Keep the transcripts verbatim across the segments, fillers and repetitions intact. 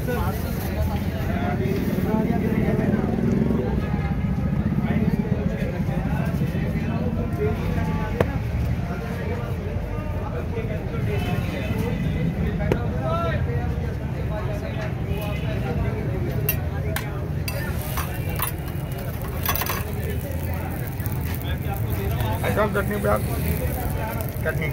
चटनी प्याज चटनी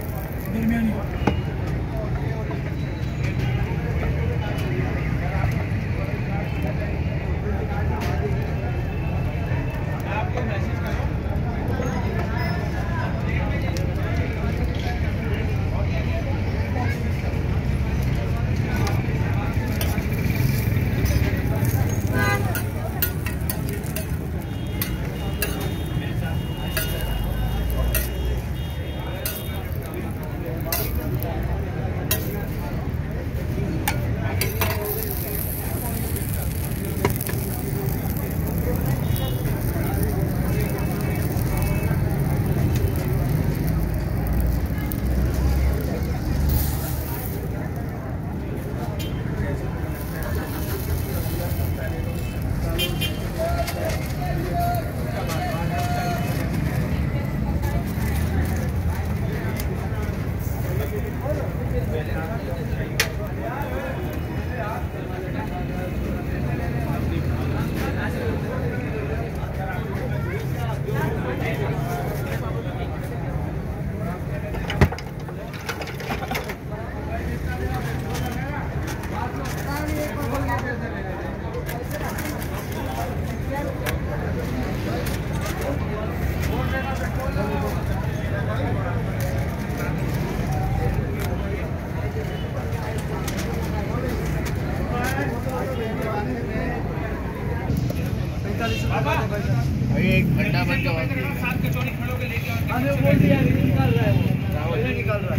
एक घंटा बन गया सात कचौड़ी खड़ो के लेके आने बोल दिया निकाल रहा है वो राहुल निकाल रहा है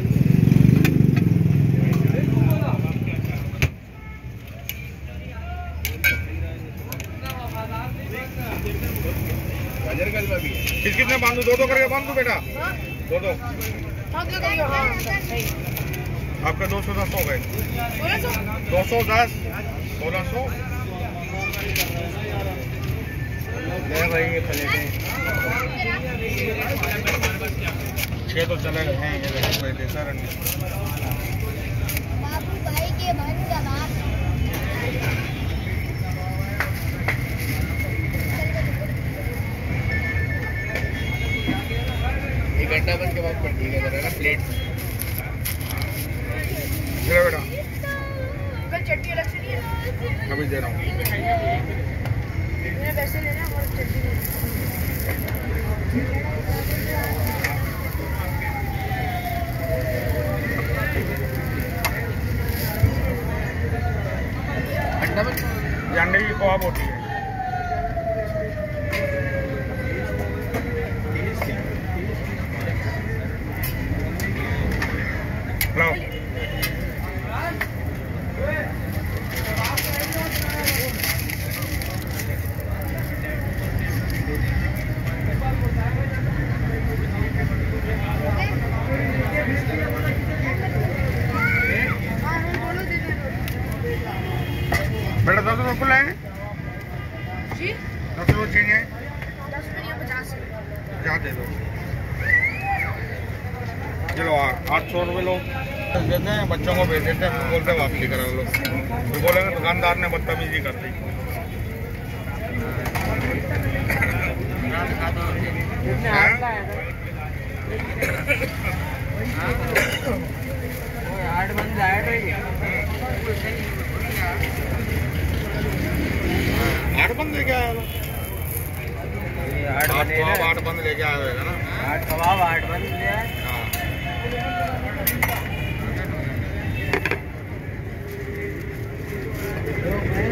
गाजर का हलवा भी है किस किसने बांधू दो दो करके बांधू बेटा दो दो आपका दो सौ दस हो गए दो सौ दस सोलह सौ भाई ये प्लेटें छः तो चले गए हैं ये पैसे सर बाबू भाई के बन कबाब एक घंटा बन के बाद पड़ती है जरा ना प्लेट बेटा चटनी अलग से नहीं है अभी दे रहा हूँ वैसे लेना और चटनी अंडा में अंडे की कबाब होती है लाओ बेटा दस रुपये फुल आएंगे जी दस रुपये चाहिए दस रुपये पचास पचास दे दो चलो आठ सौ रुपये लो देते हैं बच्चों को भेज देते हैं बोलते हैं वापसी करा लो तो बोलेंगे दुकानदार ने बदतमीजी कर दी आठ बंद आठ आठ बंद लेके आया आठ कबाब आठ बंद लेके आया होगा ना आठ कबाब आठ बंद ले आए हाँ